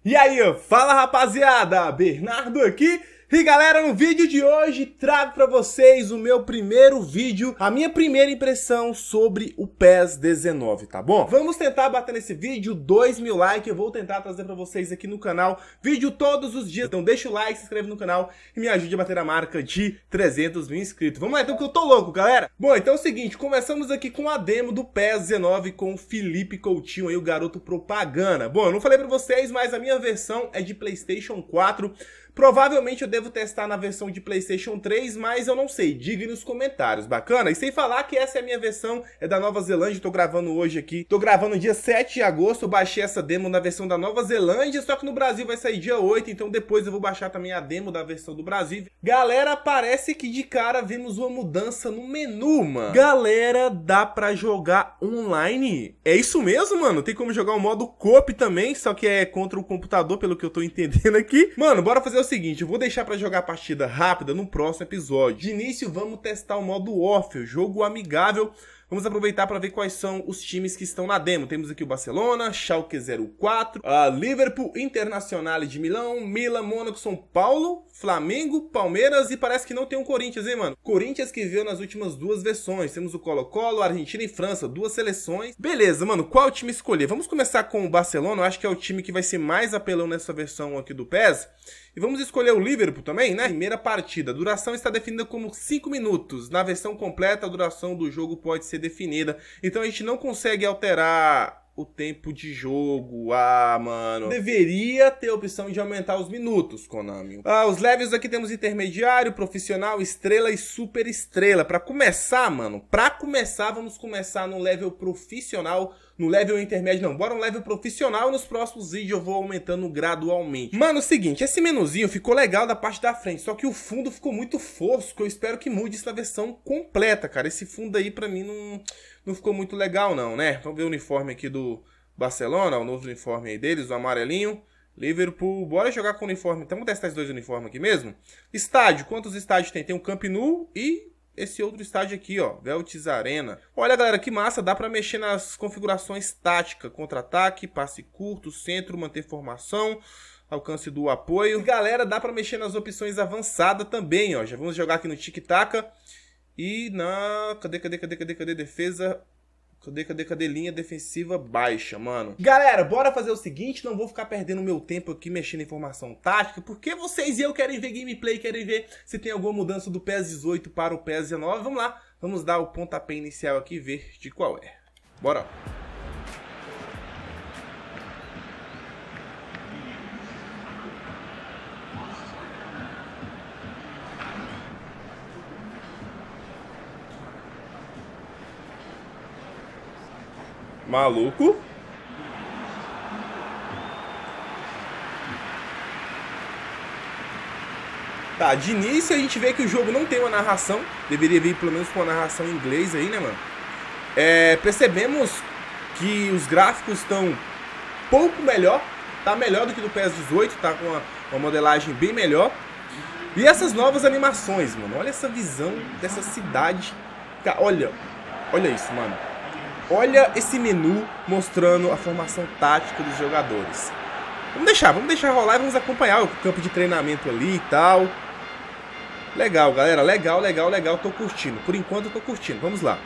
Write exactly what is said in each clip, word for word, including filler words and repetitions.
E aí, fala rapaziada, Bernardo aqui. E galera, no vídeo de hoje trago pra vocês o meu primeiro vídeo, a minha primeira impressão sobre o PES dezenove, tá bom? Vamos tentar bater nesse vídeo dois mil likes, eu vou tentar trazer pra vocês aqui no canal vídeo todos os dias. Então deixa o like, se inscreve no canal e me ajude a bater a marca de trezentos mil inscritos. Vamos lá então que eu tô louco, galera! Bom, então é o seguinte, começamos aqui com a demo do PES dezenove com o Felipe Coutinho aí, o garoto propaganda. Bom, eu não falei pra vocês, mas a minha versão é de PlayStation quatro. Provavelmente eu devo testar na versão de PlayStation três, mas eu não sei, diga aí nos comentários, bacana? E sem falar que essa é a minha versão, é da Nova Zelândia, tô gravando hoje aqui, tô gravando dia sete de agosto, eu baixei essa demo na versão da Nova Zelândia, só que no Brasil vai sair dia oito, então depois eu vou baixar também a demo da versão do Brasil. Galera, parece que de cara vimos uma mudança no menu, mano. Galera, dá pra jogar online? É isso mesmo, mano? Tem como jogar o modo co-op também, só que é contra o computador, pelo que eu tô entendendo aqui. Mano, bora fazer o seguinte, eu vou deixar pra jogar a partida rápida no próximo episódio. De início, vamos testar o modo off, o jogo amigável. Vamos aproveitar para ver quais são os times que estão na demo. Temos aqui o Barcelona, Schalke zero quatro, a Liverpool, Internazionale de Milão, Milan, Mônaco, São Paulo, Flamengo, Palmeiras e parece que não tem um Corinthians, hein, mano? Corinthians que veio nas últimas duas versões. Temos o Colo-Colo, Argentina e França, duas seleções. Beleza, mano, qual time escolher? Vamos começar com o Barcelona, eu acho que é o time que vai ser mais apelão nessa versão aqui do PES. E vamos escolher o Liverpool também, né? Primeira partida. A duração está definida como cinco minutos. Na versão completa, a duração do jogo pode ser definida. Então a gente não consegue alterar o tempo de jogo. Ah, mano. Deveria ter a opção de aumentar os minutos, Konami. Ah, os levels aqui temos intermediário, profissional, estrela e super estrela. Pra começar, mano, pra começar, vamos começar no level profissional. No level intermédio, não, bora no level profissional e nos próximos vídeos eu vou aumentando gradualmente. Mano, é o seguinte, esse menuzinho ficou legal da parte da frente, só que o fundo ficou muito fosco, eu espero que mude isso na versão completa, cara. Esse fundo aí pra mim não, não ficou muito legal não, né? Vamos ver o uniforme aqui do Barcelona, o novo uniforme aí deles, o amarelinho. Liverpool, bora jogar com o uniforme, então vamos testar esses dois uniformes aqui mesmo. Estádio, quantos estádios tem? Tem um Camp Nou e esse outro estádio aqui, ó, Veltins Arena. Olha, galera, que massa, dá pra mexer nas configurações táticas, contra-ataque, passe curto, centro, manter formação, alcance do apoio. E, galera, dá pra mexer nas opções avançadas também, ó. Já vamos jogar aqui no tic-tac e na... Cadê, cadê, cadê, cadê, cadê? Defesa... Cadê, cadê, cadê? Linha defensiva baixa, mano. Galera, bora fazer o seguinte, não vou ficar perdendo meu tempo aqui mexendo em informação tática, porque vocês e eu querem ver gameplay, querem ver se tem alguma mudança do PES dezoito para o PES dezenove. Vamos lá, vamos dar o pontapé inicial aqui e ver de qual é. Bora. Maluco. Tá, de início a gente vê que o jogo não tem uma narração. Deveria vir pelo menos com uma narração em inglês aí, né, mano? É, percebemos que os gráficos estão pouco melhor. Tá melhor do que do PES dezoito, tá com uma, uma modelagem bem melhor. E essas novas animações, mano. Olha essa visão dessa cidade. Olha, olha isso, mano. Olha esse menu mostrando a formação tática dos jogadores. Vamos deixar, vamos deixar rolar e vamos acompanhar o campo de treinamento ali e tal. Legal, galera, legal, legal, legal, tô curtindo. Por enquanto eu tô curtindo, vamos lá.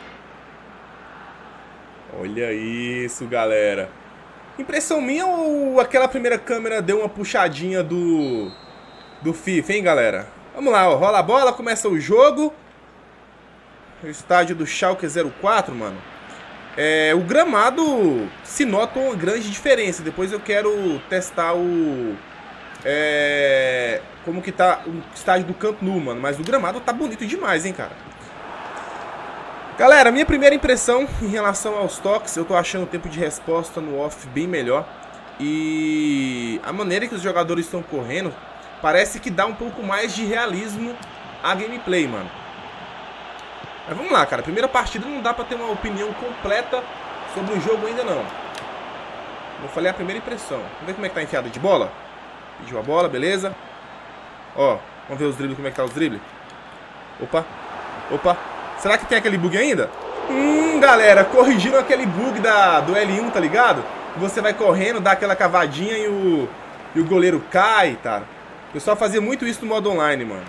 Olha isso, galera. Impressão minha ou aquela primeira câmera deu uma puxadinha do, do FIFA, hein, galera? Vamos lá, ó, rola a bola, começa o jogo. O estádio do Schalke zero quatro, mano. É, o gramado se nota uma grande diferença. Depois eu quero testar o... É, como que tá o estádio do Camp Nou, mano. Mas o gramado tá bonito demais, hein, cara. Galera, minha primeira impressão em relação aos toques, eu tô achando o tempo de resposta no off bem melhor. E a maneira que os jogadores estão correndo parece que dá um pouco mais de realismo à gameplay, mano. Mas vamos lá, cara. Primeira partida não dá pra ter uma opinião completa sobre o jogo ainda não. Eu falei a primeira impressão. Vamos ver como é que tá enfiada de bola. Pediu a bola, beleza. Ó, vamos ver os dribles, como é que tá os dribles. Opa, opa. Será que tem aquele bug ainda? Hum, galera, corrigiram aquele bug da, do L um, tá ligado? Você vai correndo, dá aquela cavadinha e o, e o goleiro cai, tá? O pessoal fazia muito isso no modo online, mano.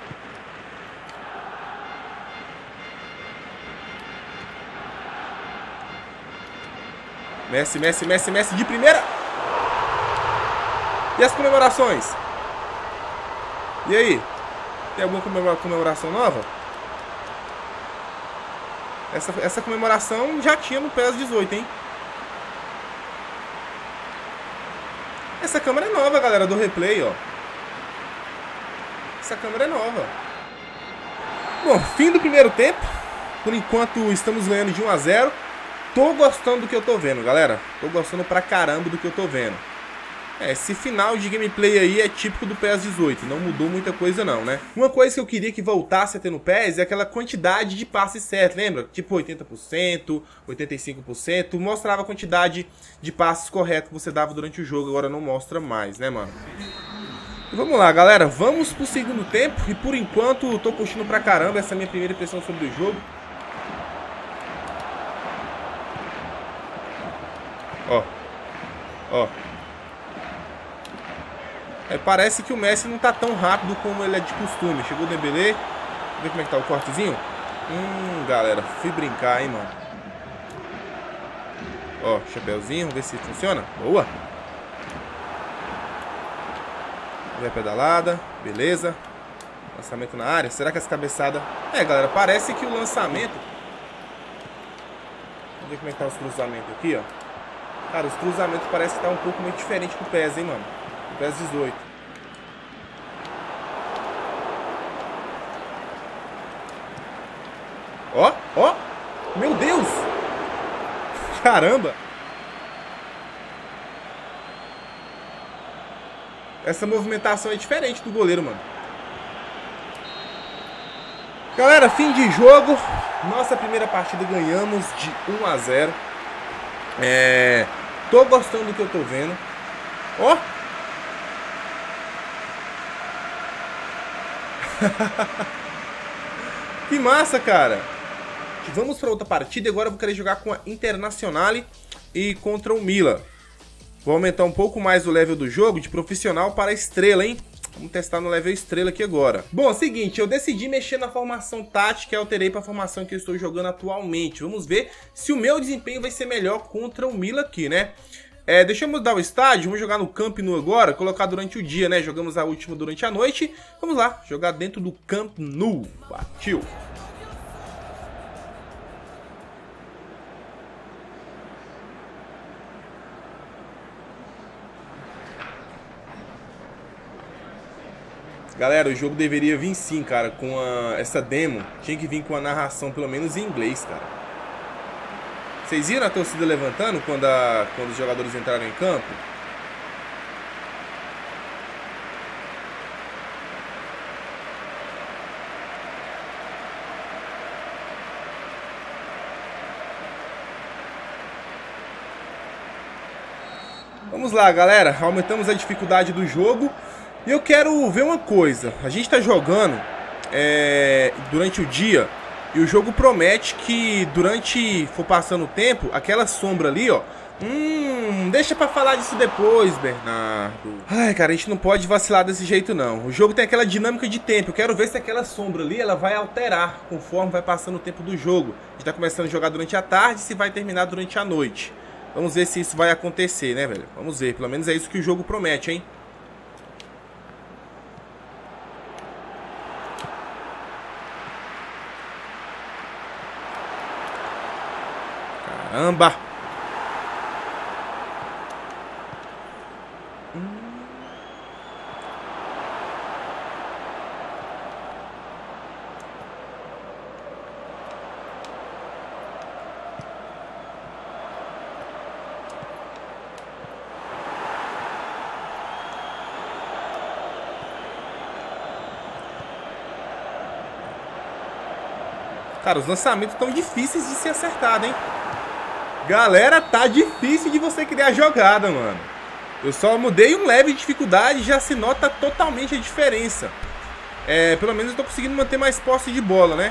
Messi, Messi, Messi, Messi de primeira. E as comemorações? E aí? Tem alguma comemoração nova? Essa, essa comemoração já tinha no P E S dezoito, hein? Essa câmera é nova, galera, do replay, ó. Essa câmera é nova. Bom, fim do primeiro tempo. Por enquanto estamos ganhando de um a zero. Tô gostando do que eu tô vendo, galera. Tô gostando pra caramba do que eu tô vendo. É, esse final de gameplay aí é típico do P E S dezoito, não mudou muita coisa não, né? Uma coisa que eu queria que voltasse a ter no P E S é aquela quantidade de passes certos, lembra? Tipo oitenta por cento, oitenta e cinco por cento, mostrava a quantidade de passes corretos que você dava durante o jogo, agora não mostra mais, né, mano? E vamos lá, galera, vamos pro segundo tempo, e por enquanto eu tô curtindo pra caramba essa minha primeira impressão sobre o jogo. Ó, ó. É, parece que o Messi não tá tão rápido como ele é de costume. Chegou o Dembélé. Vamos ver como é que tá o cortezinho. Hum, galera, fui brincar, hein, mano. Ó, chapéuzinho, vamos ver se funciona. Boa. Vem a pedalada, beleza. Lançamento na área. Será que essa cabeçada... É, galera, parece que o lançamento... Vamos ver como é que tá os cruzamentos aqui, ó. Cara, os cruzamentos parece que tá um pouco meio diferente com o P E S, hein, mano. P E S dezoito. Ó, ó. Meu Deus. Caramba. Essa movimentação é diferente do goleiro, mano. Galera, fim de jogo. Nossa primeira partida ganhamos de um a zero. É... Tô gostando do que eu tô vendo. Ó. Que massa, cara. Vamos para outra partida. Agora eu vou querer jogar com a Internazionale e contra o Milan. Vou aumentar um pouco mais o level do jogo de profissional para estrela, hein? Vamos testar no level estrela aqui agora. Bom, é o seguinte, eu decidi mexer na formação tática e alterei para a formação que eu estou jogando atualmente. Vamos ver se o meu desempenho vai ser melhor contra o Milan aqui, né? É, deixa eu mudar o estádio, vamos jogar no Camp Nou agora, colocar durante o dia, né? Jogamos a última durante a noite. Vamos lá, jogar dentro do Camp Nou. Partiu! Galera, o jogo deveria vir sim, cara, com a, essa demo. Tinha que vir com a narração, pelo menos em inglês, cara. Vocês viram a torcida levantando quando, a, quando os jogadores entraram em campo? Vamos lá, galera. Aumentamos a dificuldade do jogo. E eu quero ver uma coisa. A gente tá jogando é, durante o dia e o jogo promete que durante for passando o tempo, aquela sombra ali, ó. Hum, deixa pra falar disso depois, Bernardo. Ai, cara, a gente não pode vacilar desse jeito, não. O jogo tem aquela dinâmica de tempo. Eu quero ver se aquela sombra ali, ela vai alterar conforme vai passando o tempo do jogo. A gente tá começando a jogar durante a tarde e se vai terminar durante a noite. Vamos ver se isso vai acontecer, né, velho? Vamos ver. Pelo menos é isso que o jogo promete, hein? Caramba! Hum. Cara, os lançamentos estão difíceis de ser acertado, hein? Galera, tá difícil de você criar jogada, mano. Eu só mudei um leve de dificuldade e já se nota totalmente a diferença. É, pelo menos eu tô conseguindo manter mais posse de bola, né?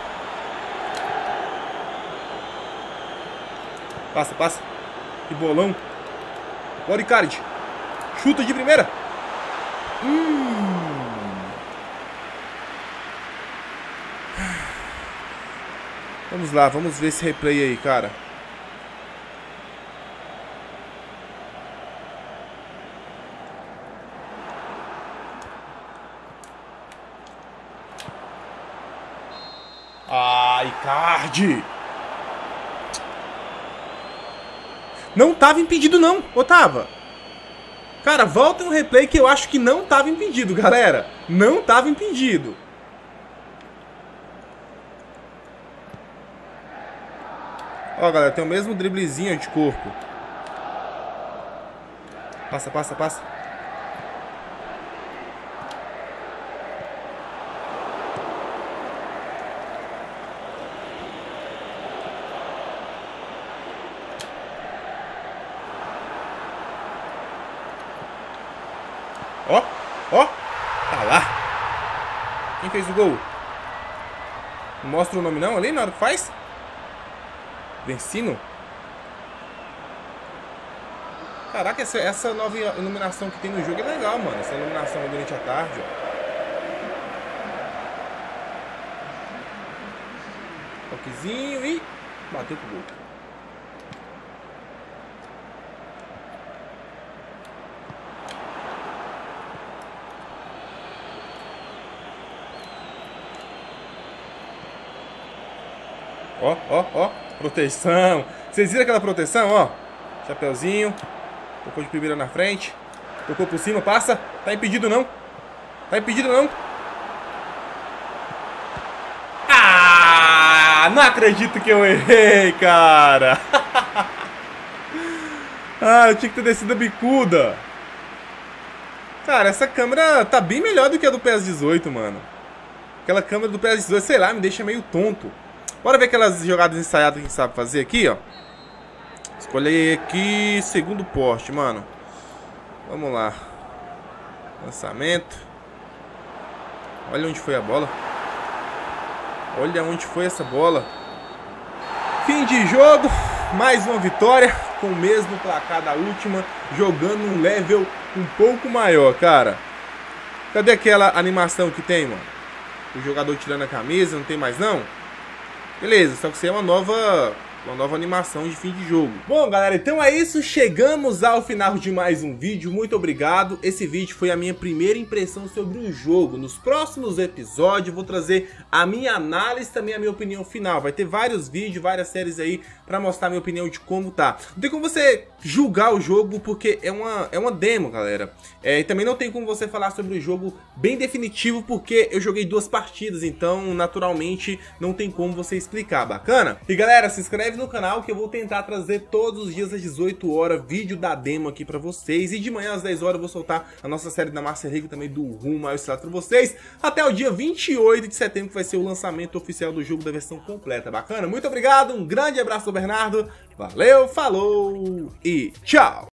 Passa, passa. Que bolão. Bora, Icardi. Chuta de primeira. Hum. Vamos lá, vamos ver esse replay aí, cara. Ai, Icardi! Não tava impedido não, ou tava? Cara, volta no replay que eu acho que não tava impedido, galera. Não tava impedido. Ó, galera, tem o mesmo driblezinho de corpo. Passa, passa, passa. Ó, ó, tá lá. Quem fez o gol? Não mostra o nome não ali na hora que faz? Vencino? Caraca, essa, essa nova iluminação que tem no jogo é legal, mano. Essa iluminação aí durante a tarde, ó. Toquezinho e bateu pro gol. Ó, ó, ó, proteção. Vocês viram aquela proteção, ó? Chapeuzinho. Tocou de primeira na frente. Tocou por cima, passa. Tá impedido não. Tá impedido não. Ah, não acredito que eu errei, cara. Ah, eu tinha que ter descido a bicuda. Cara, essa câmera tá bem melhor do que a do P E S dezoito, mano. Aquela câmera do P E S dezoito, sei lá, me deixa meio tonto. Bora ver aquelas jogadas ensaiadas que a gente sabe fazer aqui, ó. Escolher aqui segundo poste, mano. Vamos lá. Lançamento. Olha onde foi a bola. Olha onde foi essa bola. Fim de jogo. Mais uma vitória. Com o mesmo placar da última. Jogando um level um pouco maior, cara. Cadê aquela animação que tem, mano? O jogador tirando a camisa, não tem mais não? Beleza, só que isso aí é uma nova, uma nova animação de fim de jogo. Bom, galera, então é isso. Chegamos ao final de mais um vídeo. Muito obrigado. Esse vídeo foi a minha primeira impressão sobre o jogo. Nos próximos episódios eu vou trazer a minha análise, também a minha opinião final. Vai ter vários vídeos, várias séries aí pra mostrar a minha opinião de como tá. Não tem como você julgar o jogo porque é uma, é uma demo, galera. É, e também não tem como você falar sobre o jogo bem definitivo porque eu joguei duas partidas, então naturalmente não tem como você explicar, bacana? E galera, se inscreve no canal que eu vou tentar trazer todos os dias às dezoito horas vídeo da demo aqui pra vocês. E de manhã às dez horas eu vou soltar a nossa série da Master League também do Rumo ao Estrelato pra vocês. Até o dia vinte e oito de setembro que vai ser o lançamento oficial do jogo da versão completa, bacana? Muito obrigado, um grande abraço do Bernardo, valeu, falou e tchau!